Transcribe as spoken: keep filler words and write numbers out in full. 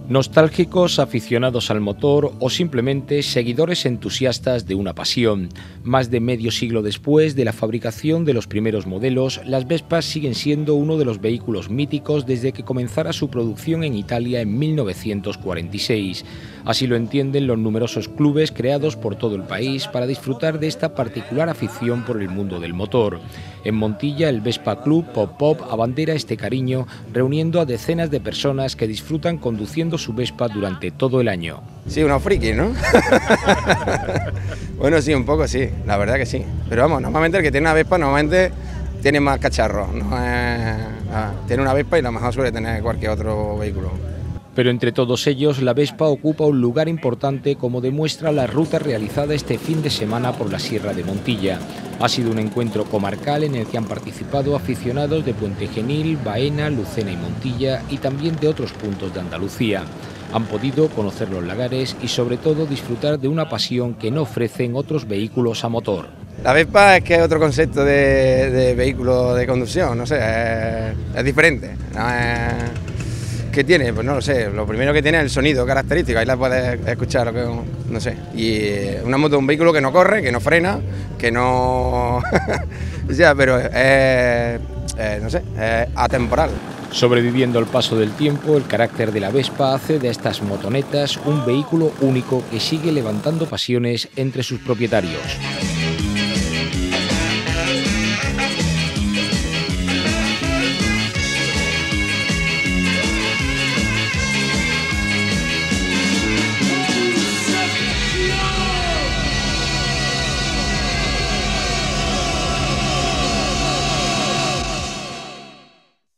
Nostálgicos, aficionados al motor o simplemente seguidores entusiastas de una pasión. Más de medio siglo después de la fabricación de los primeros modelos, las Vespas siguen siendo uno de los vehículos míticos desde que comenzara su producción en Italia en mil novecientos cuarenta y seis. Así lo entienden los numerosos clubes creados por todo el país para disfrutar de esta particular afición por el mundo del motor. En Montilla, el Vespa Club Pop Pop abandera este cariño, reuniendo a decenas de personas que disfrutan conduciendo su Vespa durante todo el año. Sí, unos frikis, ¿no? Bueno, sí, un poco sí, la verdad que sí. Pero vamos, normalmente el que tiene una Vespa normalmente tiene más cacharros, no es... ah, tiene una Vespa y a lo mejor suele tener cualquier otro vehículo. Pero entre todos ellos, la Vespa ocupa un lugar importante, como demuestra la ruta realizada este fin de semana por la Sierra de Montilla. Ha sido un encuentro comarcal en el que han participado aficionados de Puente Genil, Baena, Lucena y Montilla, y también de otros puntos de Andalucía. Han podido conocer los lagares y sobre todo disfrutar de una pasión que no ofrecen otros vehículos a motor. La Vespa es que es otro concepto de, de vehículo de conducción, no sé, es, es diferente, no es... ¿Qué tiene? Pues no lo sé, lo primero que tiene es el sonido característico, ahí la puedes escuchar, lo que, no sé. Y una moto, un vehículo que no corre, que no frena, que no... ya, pero es, eh, no sé, es atemporal. Sobreviviendo al paso del tiempo, el carácter de la Vespa hace de estas motonetas un vehículo único que sigue levantando pasiones entre sus propietarios.